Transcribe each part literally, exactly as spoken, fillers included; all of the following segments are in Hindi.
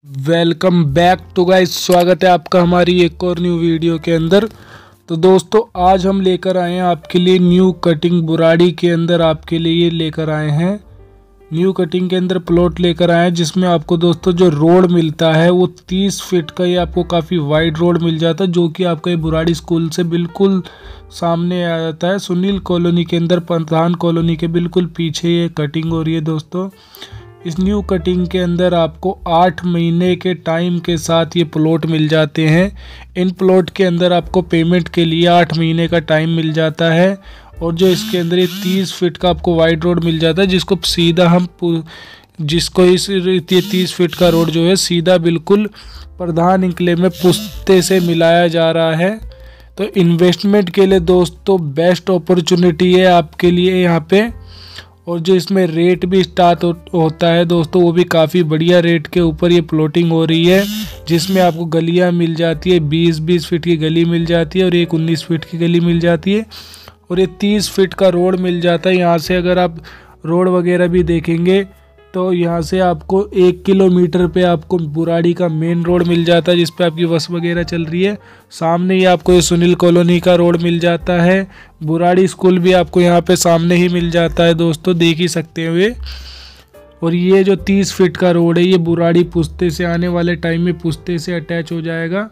वेलकम बैक टू गाइस, स्वागत है आपका हमारी एक और न्यू वीडियो के अंदर। तो दोस्तों आज हम लेकर आए हैं आपके लिए न्यू कटिंग बुराड़ी के अंदर आपके लिए ये लेकर आए हैं न्यू कटिंग के अंदर प्लॉट लेकर आए हैं, जिसमें आपको दोस्तों जो रोड मिलता है वो तीस फीट का ये आपको काफ़ी वाइड रोड मिल जाता है, जो कि आपका ये बुराड़ी स्कूल से बिल्कुल सामने आ जाता है। सुनील कॉलोनी के अंदर, प्रधान कॉलोनी के बिल्कुल पीछे ये कटिंग हो रही है दोस्तों। इस न्यू कटिंग के अंदर आपको आठ महीने के टाइम के साथ ये प्लॉट मिल जाते हैं। इन प्लॉट के अंदर आपको पेमेंट के लिए आठ महीने का टाइम मिल जाता है, और जो इसके अंदर ये तीस फीट का आपको वाइड रोड मिल जाता है, जिसको सीधा हम जिसको इस ये तीस फीट का रोड जो है सीधा बिल्कुल प्रधान इंक्लेव में पुश्ते से मिलाया जा रहा है। तो इन्वेस्टमेंट के लिए दोस्तों बेस्ट अपॉर्चुनिटी है आपके लिए यहाँ पे। और जो इसमें रेट भी स्टार्ट हो, होता है दोस्तों, वो भी काफ़ी बढ़िया रेट के ऊपर ये प्लॉटिंग हो रही है, जिसमें आपको गलियां मिल जाती है। बीस बीस फीट की गली मिल जाती है और एक उन्नीस फीट की गली मिल जाती है, और ये तीस फीट का रोड मिल जाता है। यहाँ से अगर आप रोड वगैरह भी देखेंगे तो यहाँ से आपको एक किलोमीटर पे आपको बुराड़ी का मेन रोड मिल जाता है, जिस पे आपकी बस वगैरह चल रही है। सामने ही आपको ये सुनील कॉलोनी का रोड मिल जाता है। बुराड़ी स्कूल भी आपको यहाँ पे सामने ही मिल जाता है दोस्तों, देख ही सकते हैं वे। और ये जो तीस फीट का रोड है ये बुराड़ी पुश्ते से आने वाले टाइम में पुश्ते से अटैच हो जाएगा।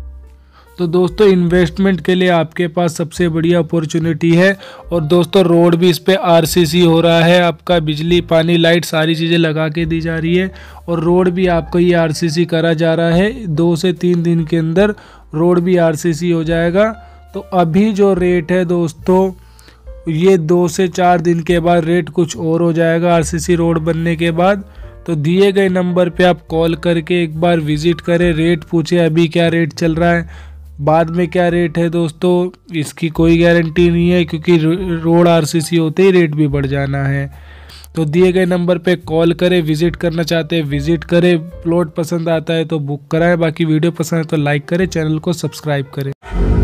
तो दोस्तों इन्वेस्टमेंट के लिए आपके पास सबसे बढ़िया अपॉर्चुनिटी है। और दोस्तों रोड भी इस पे आरसीसी हो रहा है, आपका बिजली पानी लाइट सारी चीज़ें लगा के दी जा रही है, और रोड भी आपको ये आरसीसी करा जा रहा है। दो से तीन दिन के अंदर रोड भी आरसीसी हो जाएगा। तो अभी जो रेट है दोस्तों, ये दो से चार दिन के बाद रेट कुछ और हो जाएगा आरसीसी रोड बनने के बाद। तो दिए गए नंबर पे आप कॉल करके एक बार विजिट करें, रेट पूछे अभी क्या रेट चल रहा है, बाद में क्या रेट है दोस्तों, इसकी कोई गारंटी नहीं है, क्योंकि रोड आरसीसी होते ही रेट भी बढ़ जाना है। तो दिए गए नंबर पे कॉल करें, विजिट करना चाहते हैं विजिट करें, प्लॉट पसंद आता है तो बुक कराएं, बाकी वीडियो पसंद है तो लाइक करें, चैनल को सब्सक्राइब करें।